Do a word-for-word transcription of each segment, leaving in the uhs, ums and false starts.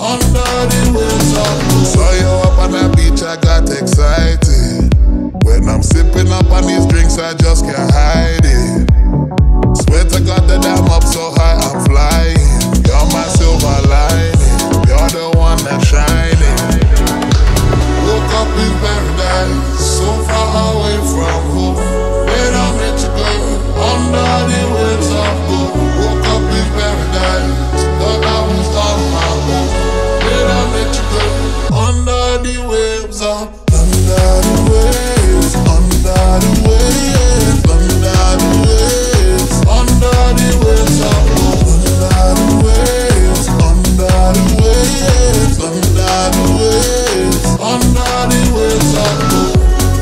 under the waves of gold. Saw you up on the beach, I got excited. When I'm sipping up on these drinks, I just can't hide it. Swear to God that I'm up so high, I'm flying. You're my silver lining, you're the one that's shining. Woke up in paradise, so far away from home. When I met you, girl, under the waves of gold. Woke up in paradise, thought I was on my own. When I met you, girl, under the waves of, under the waves, under the waves, under the waves, under the waves of gold. Under the waves, under the waves, under the waves, under the waves of gold.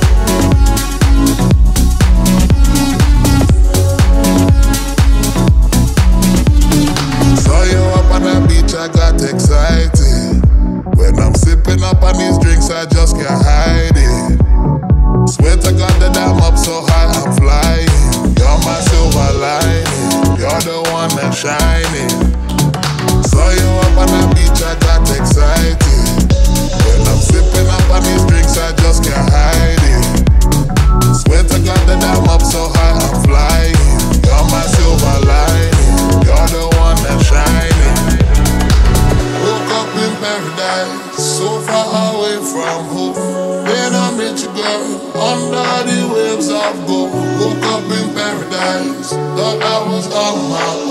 Saw you up on the beach, I got excited. When I'm sipping up on these drinks, I just can't hide it. Swear to God that I'm up so high, I'm flying. You're my silver lining, you're the one that's shining. Saw you up on the beach, I got excited. When I'm sipping up on these drinks, I just can't hide it. Swear to God that I'm up so high, I'm flying. You're my silver lining, you're the one that's shining. Woke up in paradise, so far away from home. Then I met you, girl, under the waves of gold. Woke up in paradise, thought I was on my own.